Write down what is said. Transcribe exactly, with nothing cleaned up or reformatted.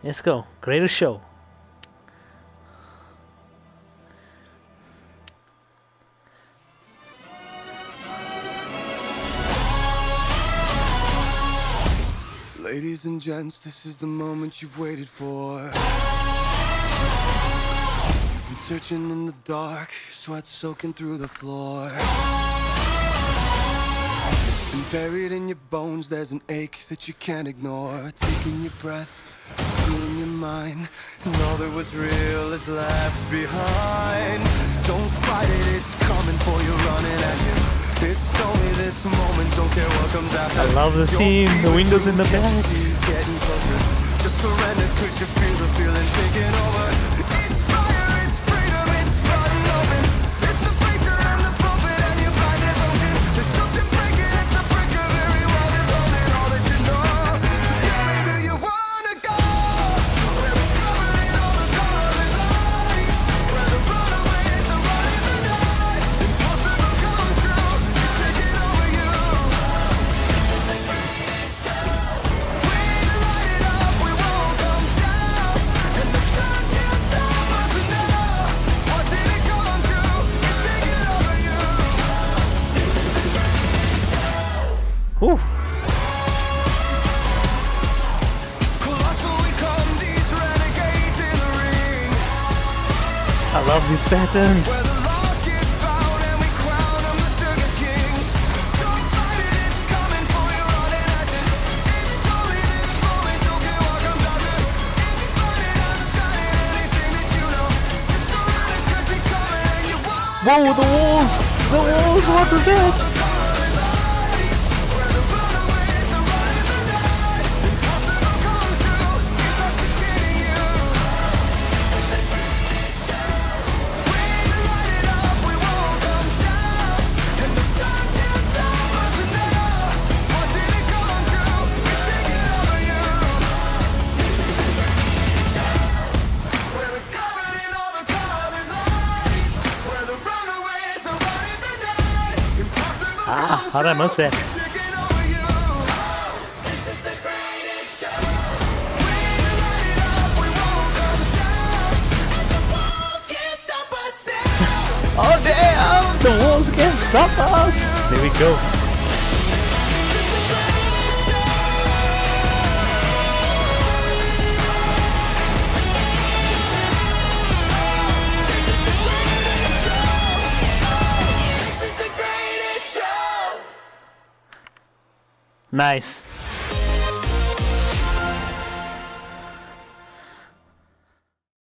Let's go. Greatest show. Ladies and gents, this is the moment you've waited for. Been searching in the dark, sweat soaking through the floor. And buried in your bones, there's an ache that you can't ignore. Taking your breath, feeling your mind, and all that was real is left behind. Don't fight it, it's coming for you, running at you. It's only this moment, don't care what comes after. I love the theme, the windows in the back. Getting closer, just surrender, cause you feel the feeling taking over. It's fire, it's freedom, it's flooding open. It's the preacher and the prophet and you find devotion. There's something breaking at the brink of every wall that's holding all that you know. So tell me, do you wanna go? Where it's covered in all the colored lights, where the runaways are running the night. Impossible comes true, it's taking over you. We light it up, we won't come down, and the sun can't stop us now. Watching it come true, it's taking over you. Whew. Colossal we come, these renegades in the ring, I love these patterns. where the lost get found and we crown them the circus kings. Don't fight it, it's coming for you, running at you. It's only this moment, don't care what comes after. It's burning out, shining anything that you know. Just surrender, cause it's coming and you want. Whoa, the walls! The walls, what is that? Where the runaways are running the night. Impossible comes true, it's suffocating you. We light it up, we won't come down, and the sun can't stop us now. Watching it come true, it's taking over you. Where it's covered in all the colored lights, where the runaways are running the night. Impossible Ah, comes how that must be. true, it's taking over you. This is the greatest show. We light it up, we won't come down, and the walls can't stop us now. Oh damn! The walls can't stop us! There we go. This is the greatest show. Nice.